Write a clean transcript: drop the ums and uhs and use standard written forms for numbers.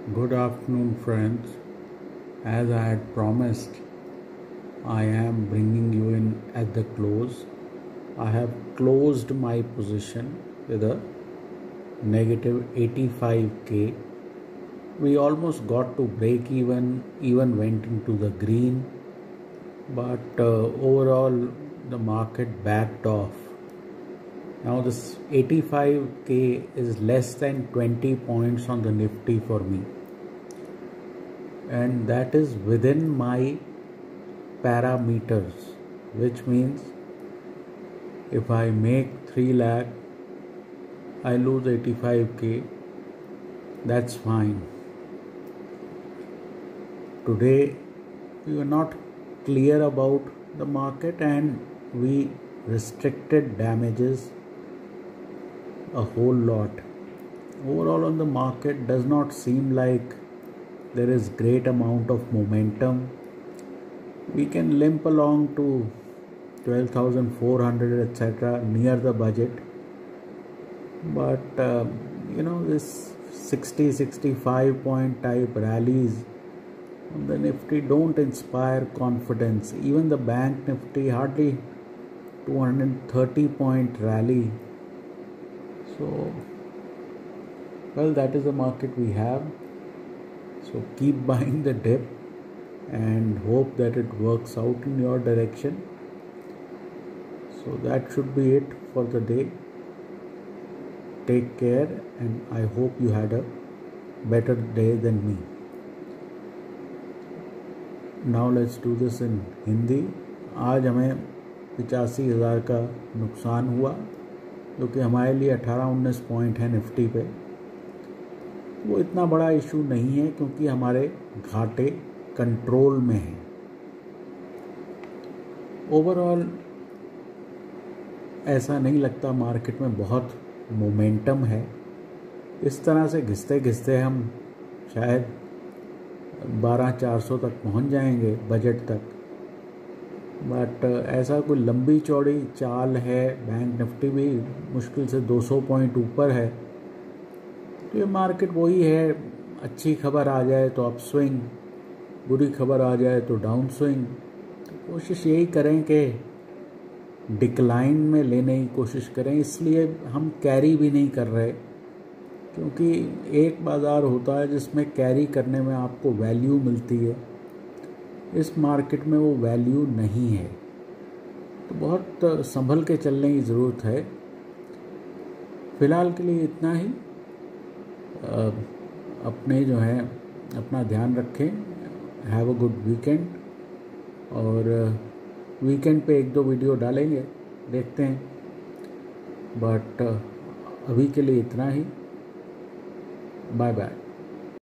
Good afternoon, friends. As I had promised, I am bringing you in at the close. I have closed my position with a negative 85k. We almost got to break even went into the green, but overall the market backed off. Now this 85k is less than 20 points on the Nifty for me, and that is within my parameters, which means if I make 3 lakh, I lose 85k. That's fine. Today we were not clear about the market and we restricted damages a whole lot. Overall on the market does not seem like there is great amount of momentum. We can limp along to 12,400 etc. near the budget, but this 60-65 point type rallies on the Nifty don't inspire confidence. Even the bank Nifty hardly 230 point rally. So well, that is the market we have. So keep buying the dip and hope that it works out in your direction. So that should be it for the day. Take care, and I hope you had a better day than me. Now let's do this in Hindi. आज हमें 85,000 का नुकसान हुआ, जो कि हमारे लिए 18-19 point है निफ्टी पे। वो इतना बड़ा इशू नहीं है क्योंकि हमारे घाटे कंट्रोल में हैं। ओवरऑल ऐसा नहीं लगता मार्केट में बहुत मोमेंटम है। इस तरह से घिसते घिसते हम शायद 12,400 तक पहुंच जाएंगे बजट तक, बट ऐसा कोई लंबी चौड़ी चाल है। बैंक निफ्टी भी मुश्किल से 200 पॉइंट ऊपर है। तो ये मार्केट वही है, अच्छी खबर आ जाए तो अप स्विंग, बुरी खबर आ जाए तो डाउन स्विंग। तो कोशिश यही करें कि डिक्लाइन में लेने की कोशिश करें। इसलिए हम कैरी भी नहीं कर रहे, क्योंकि एक बाज़ार होता है जिसमें कैरी करने में आपको वैल्यू मिलती है। इस मार्केट में वो वैल्यू नहीं है, तो बहुत संभल के चलने की ज़रूरत है। फ़िलहाल के लिए इतना ही। अपना ध्यान रखें। Have a good weekend. और वीकेंड पे 1-2 वीडियो डालेंगे, देखते हैं। बट अभी के लिए इतना ही। Bye bye.